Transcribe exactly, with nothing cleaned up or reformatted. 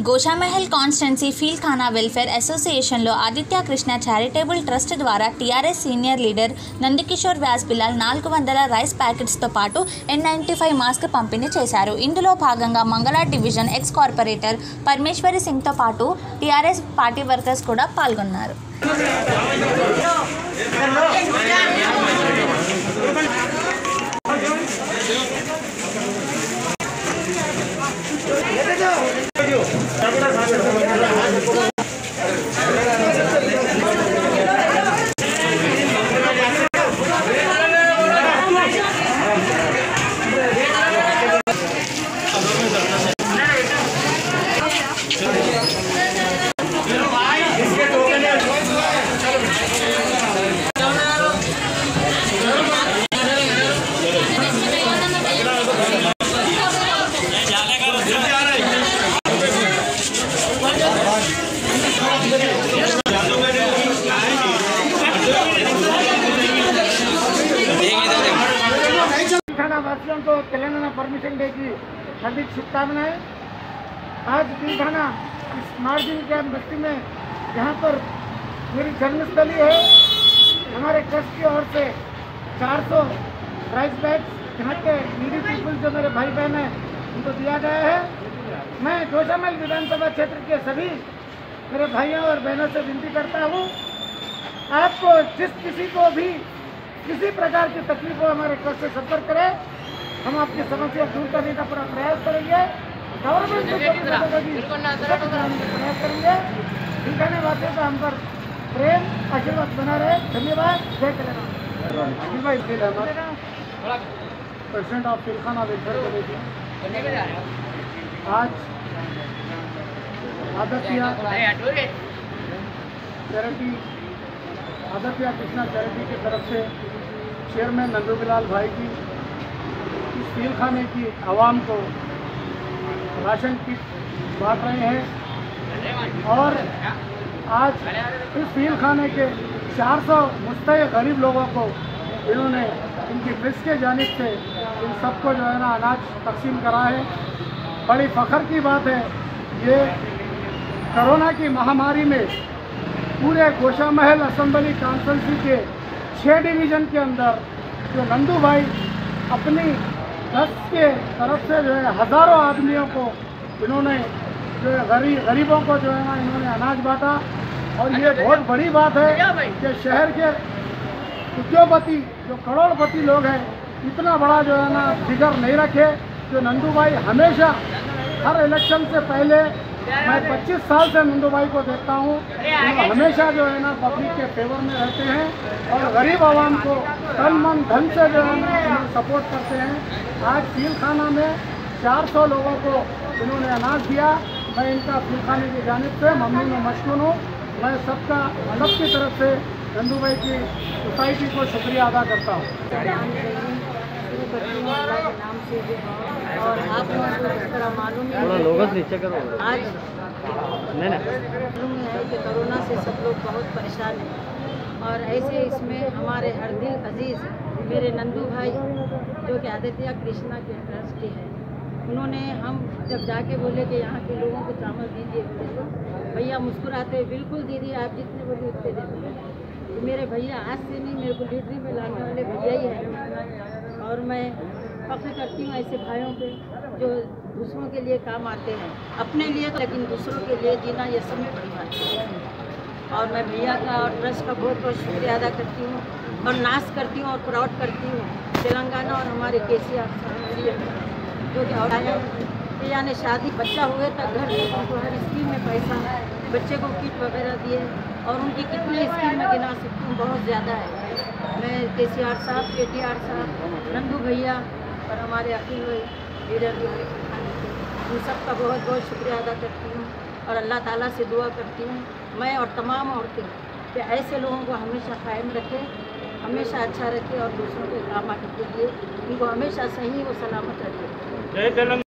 Goshamahal constituency ఫీల్డ్ ఖానా welfare అసోసియేషన్లో ఆదిత్య కృష్ణ చారిటబుల్ ట్రస్ట్ ద్వారా TRS senior leader Nandkishore Vyas పిల్లల్ నాలుగు వందల రైస్ ప్యాకెట్స్తో పాటు ఎన్ నైంటీ ఫైవ్ మాస్క్ పంపిణీ చేశారు. ఇందులో భాగంగా మంగళ డివిజన్ ఎక్స్ కార్పొరేటర్ పరమేశ్వరి సింగ్తో పాటు టీఆర్ఎస్ పార్టీ వర్కర్స్ కూడా పాల్గొన్నారు. वासियों को तेलंगाना परमिशन डे की हार्दिक शुभकामनाएं। आज दिलखाना इस मार्जिन कैंप बस्ती में यहाँ पर मेरी जन्मस्थली है। हमारे ट्रस्ट की ओर से चार सौ राइस बैग्स यहाँ के नीडी पीपल जो मेरे भाई बहन हैं उनको दिया गया है। मैं गोशामहल विधानसभा क्षेत्र के सभी मेरे भाइयों और बहनों से विनती करता हूँ, आपको जिस किसी को भी किसी प्रकार की तकलीफ हो हमारे ट्रस्ट से संपर्क करें, हम आपकी समस्या दूर करने का पूरा प्रयास करेंगे। गवर्नमेंट को प्रयास करेंगे। दिलखाना वासियों का हम पर प्रेम आशीर्वाद बना रहे। धन्यवाद। जय तेलंगाना। प्रेसिडेंट ऑफ दिलखाना वेलफेयर कमेटी आज आदित्य चैरिटी आदित्य कृष्णा चैरिटी की तरफ से चेयरमैन नंदूलाल भाई की इस फील खाने की आवाम को राशन किट बांट रहे हैं और आज इस फील खाने के चार सौ मुस्तैक गरीब लोगों को इन्होंने इनकी प्रेस के जानिब से इन सबको जो है ना अनाज तकसीम करा है। बड़ी फ़ख्र की बात है, ये कोरोना की महामारी में पूरे गोशामहल असेंबली कॉन्स्टिट्यूंसी के छः डिवीज़न के अंदर जो नंदू भाई अपनी ट्रस्ट के तरफ से जो है हज़ारों आदमियों को इन्होंने जो है गरीब गरीबों को जो है ना इन्होंने अनाज बांटा। और ये बहुत बड़ी बात है कि शहर के उद्योगपति जो करोड़पति लोग हैं इतना बड़ा जो है ना फिगर नहीं रखे। जो नंदू भाई हमेशा हर इलेक्शन से पहले, मैं पच्चीस साल से नंदू भाई को देखता हूँ, वो हमेशा जो है ना पब्लिक के फेवर में रहते हैं और गरीब आवाम को तन मन धन से जो है ना सपोर्ट करते हैं। आज फील खाना में चार सौ लोगों को इन्होंने अनाज दिया। मैं इनका फील खाने की जानिब से ममनून और मशकूर हूँ। मैं सबका सबकी तरफ से नंदू भाई की सोसाइटी को शुक्रिया अदा करता हूँ। नाम से और आप लोगों को इस तरह मालूम है आज मालूम है कि कोरोना से सब लोग बहुत परेशान हैं और ऐसे इसमें हमारे हर दिल अजीज़ मेरे नंदू भाई जो कि आदित्य कृष्णा के ट्रस्टी हैं, उन्होंने हम जब जाके बोले कि यहाँ के लोगों को चावल दीजिए, भैया मुस्कुराते बिल्कुल दीदी आप जितने बोले उतने दे दीजिए। तो मेरे भैया आज से नहीं, मेरे को लीडरी में लाने वाले भैया ही हैं और मैं फख्र करती हूँ ऐसे भाइयों पे जो दूसरों के लिए काम आते हैं, अपने लिए लेकिन दूसरों के लिए जीना ये समय बड़ी बात है। और मैं भैया का और ट्रस्ट का बहुत बहुत शुक्रिया अदा करती हूँ और नाश करती हूँ और प्राउड करती हूँ तेलंगाना और हमारे के सी आर जो कि और आया भैया ने शादी बच्चा हुए तक घर उनको हर स्कीम में पैसा, बच्चे को किट वगैरह दिए और उनकी कितनी स्कीम में गिना सकती हूँ, बहुत ज़्यादा है। मैं के सी आर साहब, के टी आर साहब, नंदू भैया और हमारे अखिल लीडर उन सब का बहुत बहुत शुक्रिया अदा करती हूँ और अल्लाह ताला से दुआ करती हूँ मैं और तमाम औरतें कि ऐसे लोगों को हमेशा कायम रखें, हमेशा अच्छा रखें और दूसरों के काम आने के लिए उनको हमेशा सही व सलामत रखें।